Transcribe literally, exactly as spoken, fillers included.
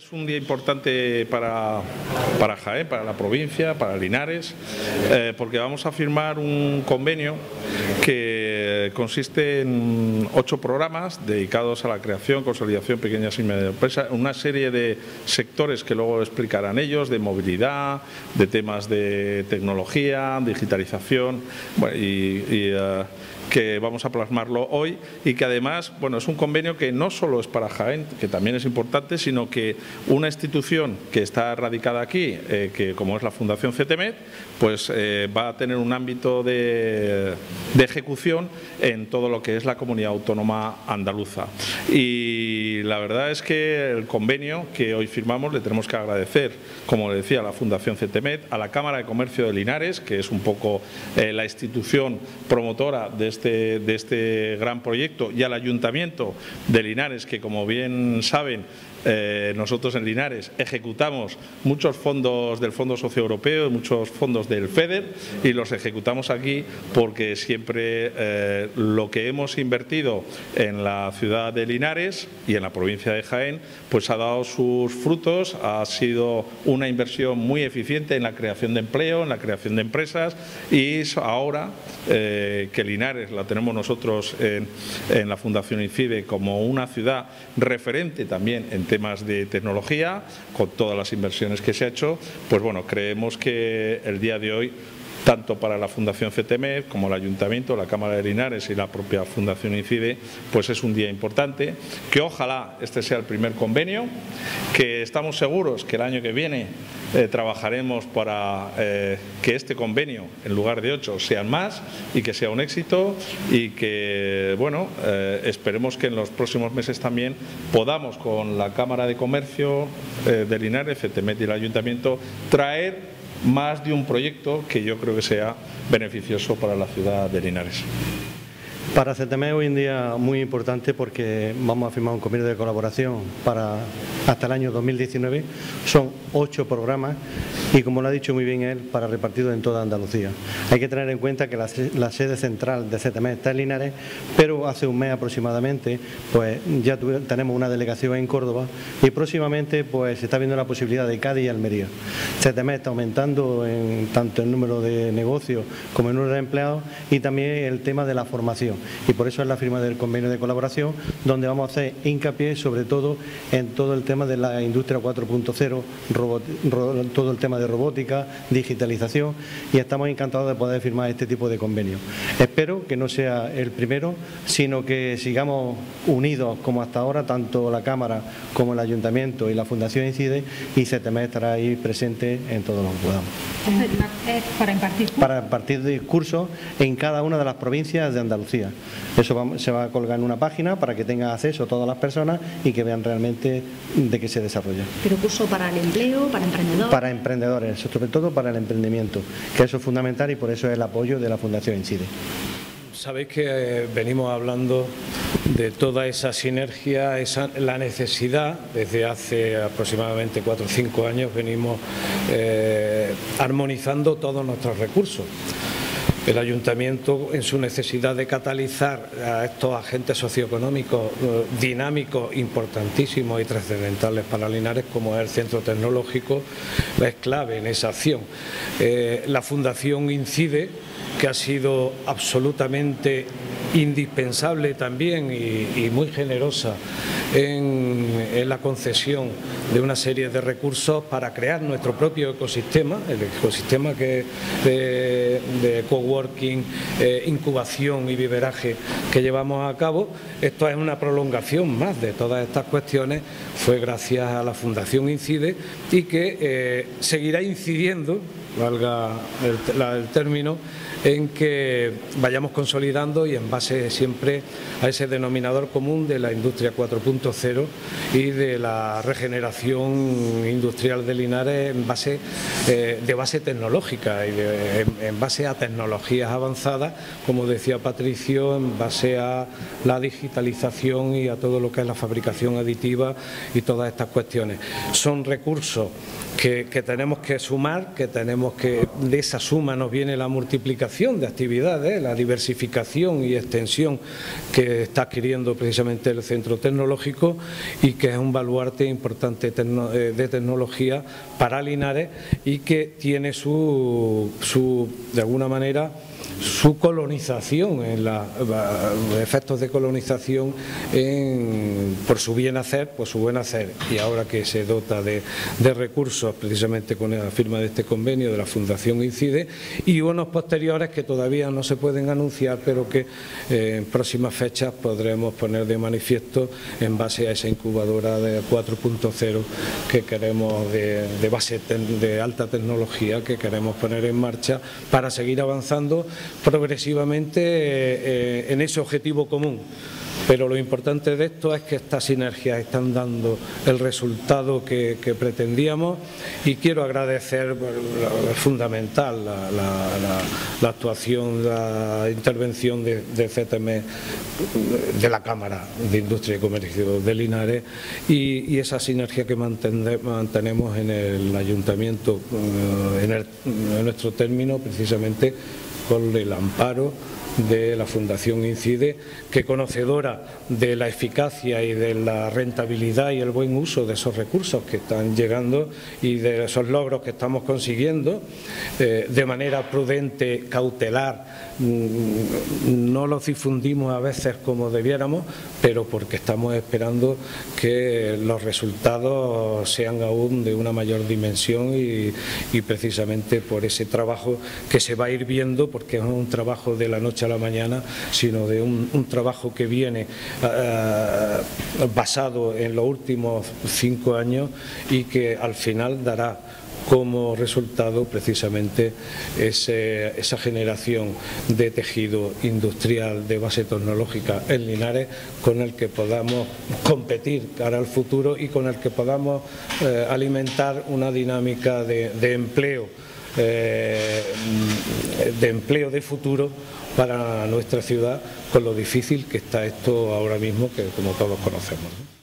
Es un día importante para, para Jaén, para la provincia, para Linares, eh, porque vamos a firmar un convenio que consiste en ocho programas dedicados a la creación, consolidación, pequeñas y medianas empresas, una serie de sectores que luego explicarán ellos, de movilidad, de temas de tecnología, digitalización, bueno, y, y uh, que vamos a plasmarlo hoy y que además, bueno, es un convenio que no solo es para Jaén, que también es importante, sino que una institución que está radicada aquí, eh, que como es la Fundación CETEMET, pues eh, va a tener un ámbito de, de ejecución en todo lo que es la comunidad autónoma andaluza. Y la verdad es que el convenio que hoy firmamos le tenemos que agradecer, como le decía, a la Fundación CETEMET, a la Cámara de Comercio de Linares, que es un poco eh, la institución promotora de Este, de este gran proyecto, y al Ayuntamiento de Linares, que como bien saben, Eh, nosotros en Linares ejecutamos muchos fondos del Fondo Socioeuropeo, muchos fondos del FEDER, y los ejecutamos aquí porque siempre eh, lo que hemos invertido en la ciudad de Linares y en la provincia de Jaén pues ha dado sus frutos, ha sido una inversión muy eficiente en la creación de empleo, en la creación de empresas, y ahora eh, que Linares la tenemos nosotros en, en la Fundación INCIDE como una ciudad referente también en temas de tecnología, con todas las inversiones que se ha hecho, pues bueno, creemos que el día de hoy, tanto para la Fundación CETEMET como el Ayuntamiento, la Cámara de Linares y la propia Fundación INCIDE, pues es un día importante, que ojalá este sea el primer convenio, que estamos seguros que el año que viene eh, trabajaremos para eh, que este convenio, en lugar de ocho, sean más y que sea un éxito, y que, bueno, eh, esperemos que en los próximos meses también podamos, con la Cámara de Comercio eh, de Linares, CETEMET y el Ayuntamiento, traer más de un proyecto que yo creo que sea beneficioso para la ciudad de Linares. Para CETEMET hoy en día muy importante, porque vamos a firmar un convenio de colaboración para hasta el año dos mil diecinueve. Son ocho programas y, como lo ha dicho muy bien él, para repartido en toda Andalucía. Hay que tener en cuenta que la, la sede central de CETEMET está en Linares, pero hace un mes aproximadamente pues ya tuve, tenemos una delegación en Córdoba, y próximamente pues se está viendo la posibilidad de Cádiz y Almería. CETEMET está aumentando en tanto el número de negocios como el número de empleados, y también el tema de la formación. Y por eso es la firma del convenio de colaboración, donde vamos a hacer hincapié sobre todo en todo el tema de la industria cuatro punto cero, robot, ro, todo el tema de robótica, digitalización, y estamos encantados de poder firmar este tipo de convenios. Espero que no sea el primero, sino que sigamos unidos como hasta ahora, tanto la Cámara como el Ayuntamiento y la Fundación INCIDE, y CETEMET estará ahí presente en todo lo que podamos. Para impartir cursos. Para impartir discursos en cada una de las provincias de Andalucía. Eso va, se va a colgar en una página para que tengan acceso todas las personas y que vean realmente de qué se desarrolla. ¿Pero curso para el empleo, para emprendedores? Para emprendedores, sobre todo para el emprendimiento, que eso es fundamental, y por eso es el apoyo de la Fundación INCIDE. Sabéis que eh, venimos hablando de toda esa sinergia, esa, la necesidad, desde hace aproximadamente cuatro o cinco años venimos eh, armonizando todos nuestros recursos. El Ayuntamiento, en su necesidad de catalizar a estos agentes socioeconómicos eh, dinámicos, importantísimos y trascendentales para Linares, como es el Centro Tecnológico, es clave en esa acción. Eh, la Fundación INCIDE, que ha sido absolutamente indispensable también y, y muy generosa en, en la concesión de una serie de recursos para crear nuestro propio ecosistema, el ecosistema que de, de coworking, eh, incubación y viveraje que llevamos a cabo. Esto es una prolongación más de todas estas cuestiones, fue gracias a la Fundación INCIDE, y que eh, seguirá incidiendo, valga el, la, el término, en que vayamos consolidando, y en base siempre a ese denominador común de la industria cuatro punto cero y de la regeneración industrial de Linares en base, eh, de base tecnológica y de, en, en base a tecnologías avanzadas, como decía Patricio, en base a la digitalización y a todo lo que es la fabricación aditiva y todas estas cuestiones. Son recursos que, que tenemos que sumar, que tenemos que, de esa suma nos viene la multiplicación de actividades, la diversificación y extensión que está adquiriendo precisamente el centro tecnológico y que es un baluarte importante de tecnología para Linares y que tiene su, su de alguna manera, su colonización, en la, los efectos de colonización en, por su bien hacer, por su buen hacer, y ahora que se dota de, de recursos precisamente con la firma de este convenio de la Fundación INCIDE, y unos posteriores que todavía no se pueden anunciar, pero que eh, en próximas fechas podremos poner de manifiesto en base a esa incubadora de cuatro punto cero que queremos de, de base de alta tecnología que queremos poner en marcha para seguir avanzando progresivamente eh, en ese objetivo común. Pero lo importante de esto es que estas sinergias están dando el resultado que, que pretendíamos, y quiero agradecer, es fundamental la, la, la, la actuación, la intervención de, de C T M, de la Cámara de Industria y Comercio de Linares, y, y esa sinergia que mantenemos en el Ayuntamiento, en, el, en nuestro término, precisamente con el amparo de la Fundación INCIDE, que conocedora de la eficacia y de la rentabilidad y el buen uso de esos recursos que están llegando y de esos logros que estamos consiguiendo, eh, de manera prudente, cautelar, no los difundimos a veces como debiéramos, pero porque estamos esperando que los resultados sean aún de una mayor dimensión y, y precisamente por ese trabajo que se va a ir viendo, porque es un trabajo de la noche a la mañana, sino de un, un trabajo que viene uh, basado en los últimos cinco años y que al final dará como resultado precisamente ese, esa generación de tejido industrial de base tecnológica en Linares, con el que podamos competir cara al futuro y con el que podamos eh, alimentar una dinámica de, de empleo, eh, de empleo de futuro para nuestra ciudad, con lo difícil que está esto ahora mismo, que como todos conocemos, ¿no?